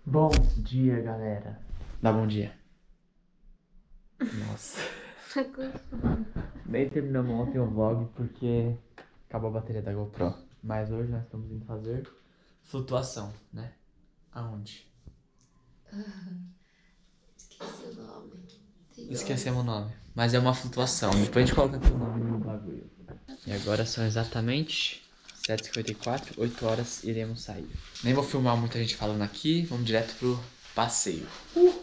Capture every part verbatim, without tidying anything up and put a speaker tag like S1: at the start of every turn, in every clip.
S1: Bom dia, galera. Dá bom dia. Nossa. Nem terminamos ontem o vlog porque acabou a bateria da GoPro. Mas hoje nós estamos indo fazer flutuação, né? Aonde?
S2: Esqueci o nome. Tem
S1: Esquecemos o nome. Mas é uma flutuação. Depois a gente coloca aqui o nome no bagulho. E agora são exatamente sete e cinquenta e quatro, oito horas iremos sair. Nem vou filmar muita gente falando aqui, vamos direto pro passeio. Uh!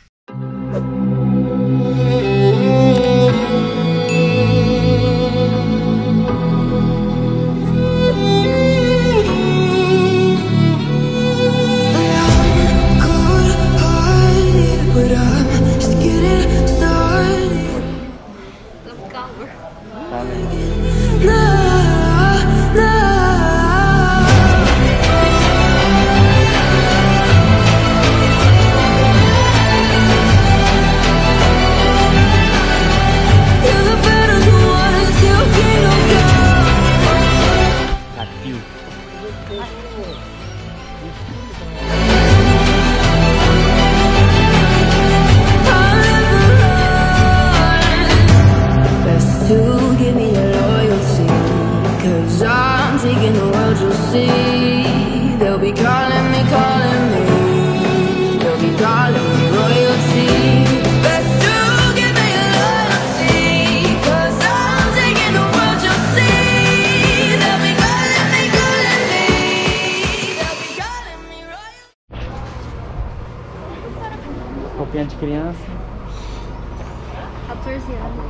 S1: Roupinha de criança.
S2: quatorze anos.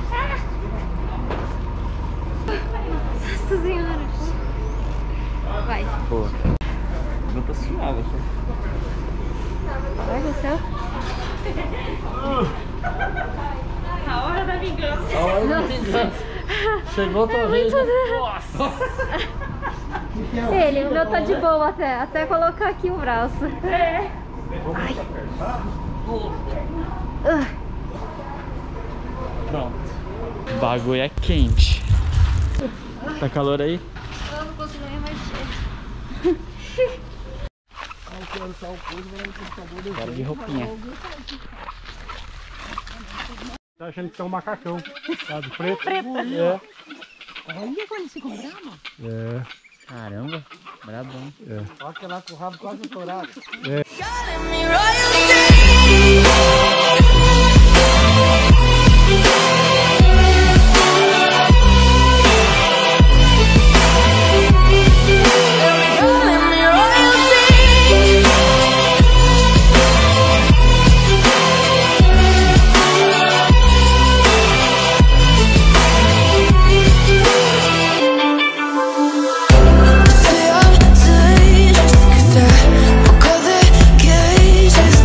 S2: Nossa senhora. Vai.
S1: Pô. Não tá suave aqui.
S2: Vai, Marcelo.
S3: A hora da vingança.
S1: A hora da vingança. Chegou tua vez. Nossa.
S2: Ele, o meu tá de boa até. Até colocar aqui o braço.
S3: É.
S2: Ai.
S1: Pronto. O bagulho é quente. Tá calor aí?
S2: Eu não consigo nem mais
S1: Bora de roupinha.
S4: Tá achando que é um macacão, sabe? Preto.
S3: Preto ali,
S4: É.
S3: Olha quando se comprava.
S4: É.
S1: Caramba, brabão.
S4: É.
S3: Olha que lá com o rabo quase estourado.
S5: Cases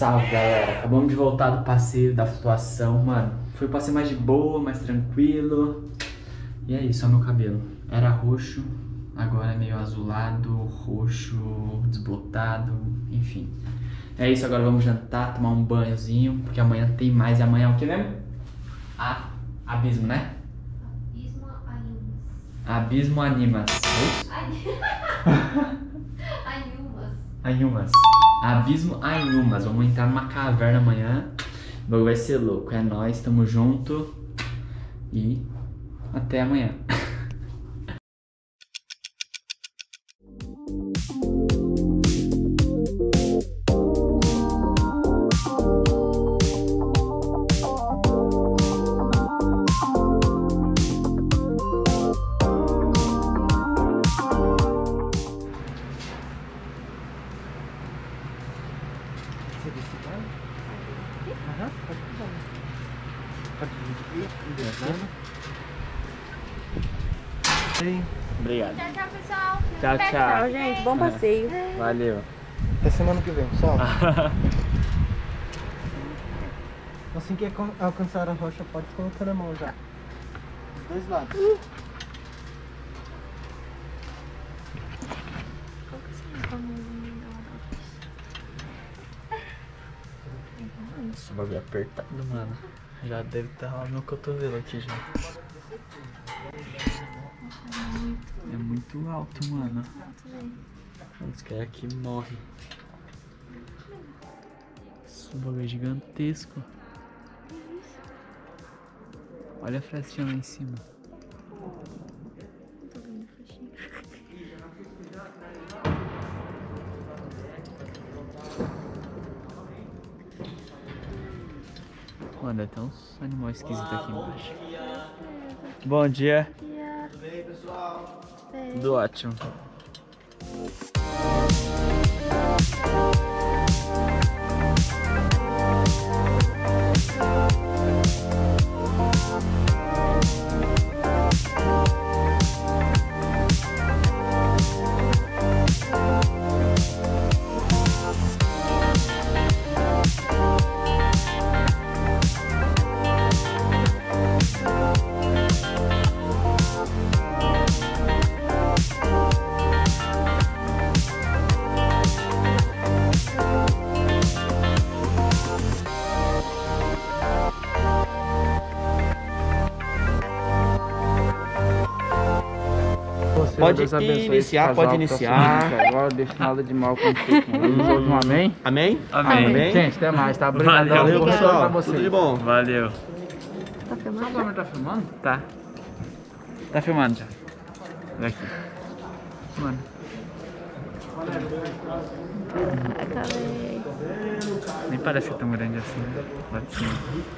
S1: Salve, galera. Acabamos de voltar do passeio da flutuação, mano. Foi um passeio mais de boa, mais tranquilo. E é isso, olha o meu cabelo. Era roxo, agora é meio azulado, roxo, desbotado, enfim. É isso, agora vamos jantar, tomar um banhozinho, porque amanhã tem mais. E amanhã é o que mesmo? Ah, abismo, né?
S2: Abismo Animas.
S1: Abismo Animas.
S2: Animas.
S1: Anhumas. Abismo Anhumas. Vamos entrar numa caverna amanhã. O bagulho vai ser louco. É nóis, tamo junto. E até amanhã. Obrigado.
S2: Tchau, tchau, pessoal.
S1: Tchau, tchau.
S5: Tchau, gente. Bom passeio.
S1: Valeu.
S3: Até semana que vem, pessoal. Assim que alcançar a rocha, pode colocar a mão já. Dos dois lados.
S1: Esse bagulho é apertado, mano. Já deve estar lá no cotovelo aqui já. É muito alto, mano. Esse cara aqui morre. Esse bagulho é gigantesco. Olha a frestinha lá em cima. Mano, deve ter uns animais esquisitos aqui embaixo. Bom dia.
S2: Tudo bem, pessoal?
S1: Tudo ótimo.
S6: Pode iniciar, pode iniciar.
S3: Agora deixa nada de mal contigo. Um amém?
S6: Amém?
S1: Amém.
S6: Amém.
S3: Gente, até mais, tá? Obrigado.
S1: Valeu,
S3: Boa
S6: pessoal.
S3: sorte pra vocês.
S6: Tudo de bom.
S1: Valeu.
S2: Tá filmando?
S3: Só pra tá filmando?
S1: Tá. Tá filmando já. Daqui. Mano.
S2: Acabei.
S1: Nem parece ser tão grande assim, né? Lá de cima.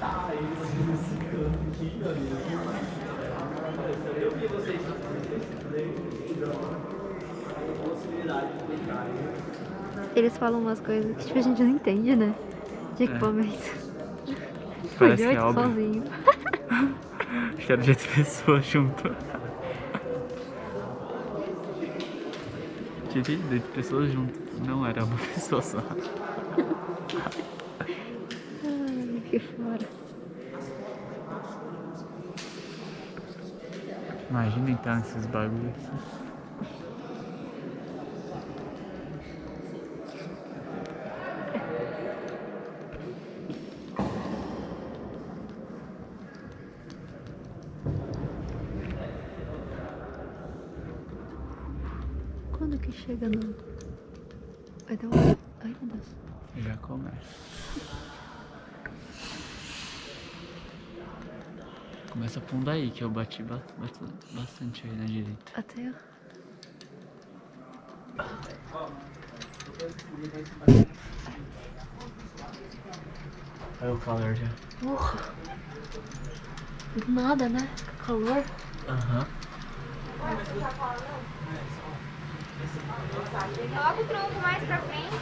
S2: Eles falam umas coisas que tipo, a gente não entende, né? De equipamento.
S1: Parece que é
S2: Foi
S1: óbvio.
S2: sozinho.
S1: Acho que era de oito pessoas junto. Tinha de oito pessoas junto. Não era uma pessoa só.
S2: Ai, que fora.
S1: Imagina entrar nesses bagulhos.
S2: Quando que chega no... Vai dar um... Ai, meu Deus.
S1: Já começa. Começa a fundo aí, que eu bati ba- bati bastante aí na direita.
S2: Até...
S1: Olha o calor já.
S2: Porra. Do nada, né? Calor.
S1: Aham.
S2: Coloca o tronco mais pra frente.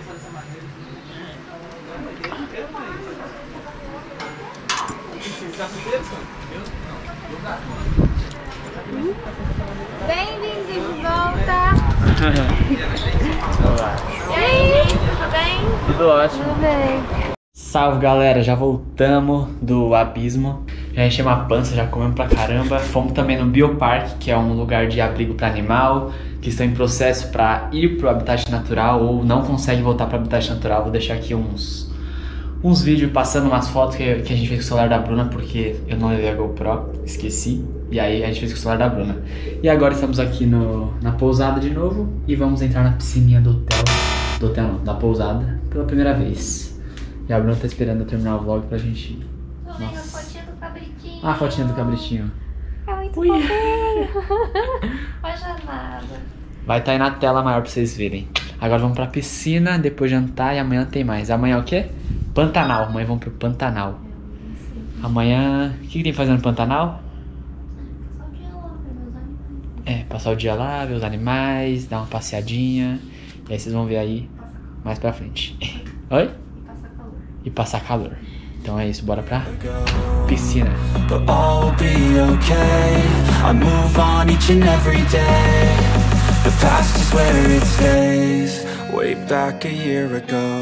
S2: Bem-vindos de volta.
S1: Olá.
S2: E aí, tudo bem?
S1: Tudo Tudo ótimo.
S2: Tudo bem.
S1: Salve, galera, já voltamos do abismo. Já enchemos a pança, já comemos pra caramba. Fomos também no Bioparque, que é um lugar de abrigo para animal, que estão em processo para ir pro habitat natural ou não consegue voltar pro habitat natural. Vou deixar aqui uns uns vídeos passando umas fotos que, que a gente fez com o celular da Bruna, porque eu não levei a GoPro, esqueci. E aí a gente fez com o celular da Bruna. E agora estamos aqui no, na pousada de novo e vamos entrar na piscininha do hotel. Do hotel não, da pousada, pela primeira vez. E a Bruna tá esperando eu terminar o vlog pra gente ir.
S2: Tô vendo a fotinha do cabritinho.
S1: Ah, a fotinha do cabritinho.
S2: É muito fofinho. Uma jornada.
S1: Vai estar aí na tela maior pra vocês verem. Agora vamos pra piscina, depois jantar e amanhã tem mais. Amanhã é o quê? Pantanal. Amanhã vamos pro Pantanal. Amanhã... O que, que tem que fazer no Pantanal?
S2: Só o dia lá, ver meus animais.
S1: É, passar o dia lá, ver os animais, dar uma passeadinha. E aí vocês vão ver aí mais pra frente. Oi? E passar calor. Então é isso, bora pra piscina.
S5: But all will be okay. I move on each and every day. The past is where it stays. Way back a year ago.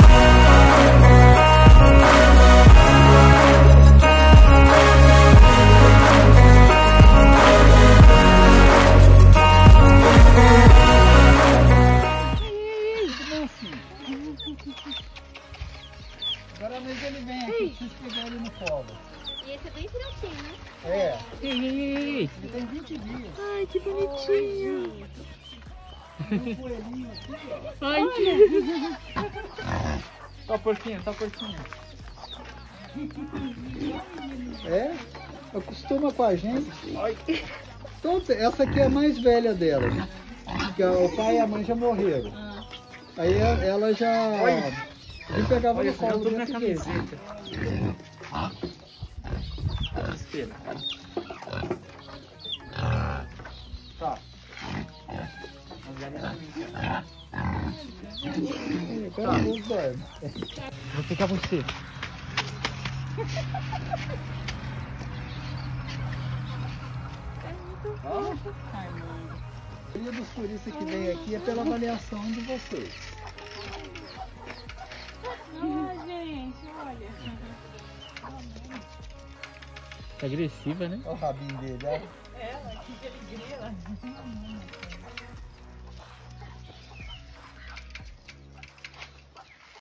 S3: Agora mesmo ele vem aqui, pra vocês pegarem ele no colo.
S2: E esse é bem filhotinho, né?
S3: É,
S1: Ei, ei, ei, ei.
S3: ele tem vinte dias.
S2: Ai, que bonitinho.
S3: Um coelhinho aqui, ó.
S1: Ai, que... Tá porquinha, tá porquinha.
S3: É, acostuma com a gente. Então, essa aqui é a mais velha delas. Porque o pai e a mãe já morreram. Aí ela já... Ele pegava
S1: Olha,
S3: no colo
S1: tudo
S3: do
S1: na
S3: camiseta.
S1: camiseta. Espera.
S3: Tá. Agora não dorme.
S1: Vou ficar com você.
S3: Ó. A maioria dos turistas que vem aqui é pela avaliação de vocês.
S7: Ah, gente, olha.
S1: Tá agressiva, né?
S3: Olha o rabinho dele, ó.
S7: Ela, que alegria.